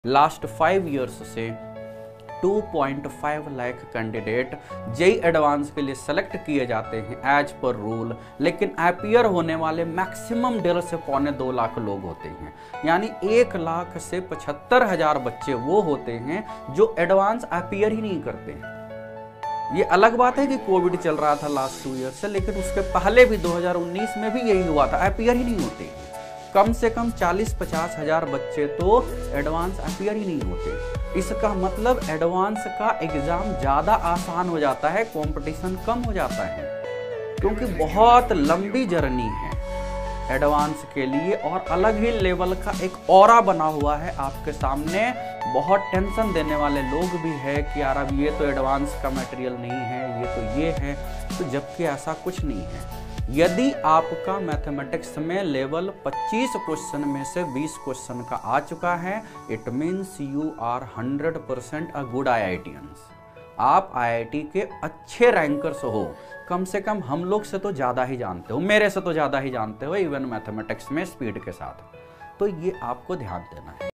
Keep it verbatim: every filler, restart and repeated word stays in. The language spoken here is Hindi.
लास्ट फाइव इयर्स से two point five lakh candidate JEE advance के लिए सेलेक्ट किए जाते हैं एज पर रूल, लेकिन अपीयर होने वाले मैक्सिमम डेढ़ से पौने दो लाख लोग होते हैं। यानी एक लाख से पचहत्तर हजार बच्चे वो होते हैं जो एडवांस अपीयर ही नहीं करते हैं। ये अलग बात है कि कोविड चल रहा था लास्ट टू ईयर से, लेकिन उसके पहले भी दो हज़ार उन्नीस में भी यही हुआ था, अपीयर ही नहीं होते। कम से कम चालीस पचास हजार बच्चे तो एडवांस अपीयर ही नहीं होते। इसका मतलब एडवांस का एग्जाम ज़्यादा आसान हो जाता है, कंपटीशन कम हो जाता है, क्योंकि बहुत लंबी जर्नी है एडवांस के लिए और अलग ही लेवल का एक ऑरा बना हुआ है आपके सामने। बहुत टेंशन देने वाले लोग भी है कि यार अब ये तो एडवांस का मटेरियल नहीं है, ये तो ये है, तो जबकि ऐसा कुछ नहीं है। यदि आपका मैथमेटिक्स में लेवल पच्चीस क्वेश्चन में से बीस क्वेश्चन का आ चुका है, it means you are hundred percent a good IITians. आप आई आई टी के अच्छे रैंकर्स हो, कम से कम हम लोग से तो ज़्यादा ही जानते हो, मेरे से तो ज़्यादा ही जानते हो इवन मैथमेटिक्स में स्पीड के साथ। तो ये आपको ध्यान देना है।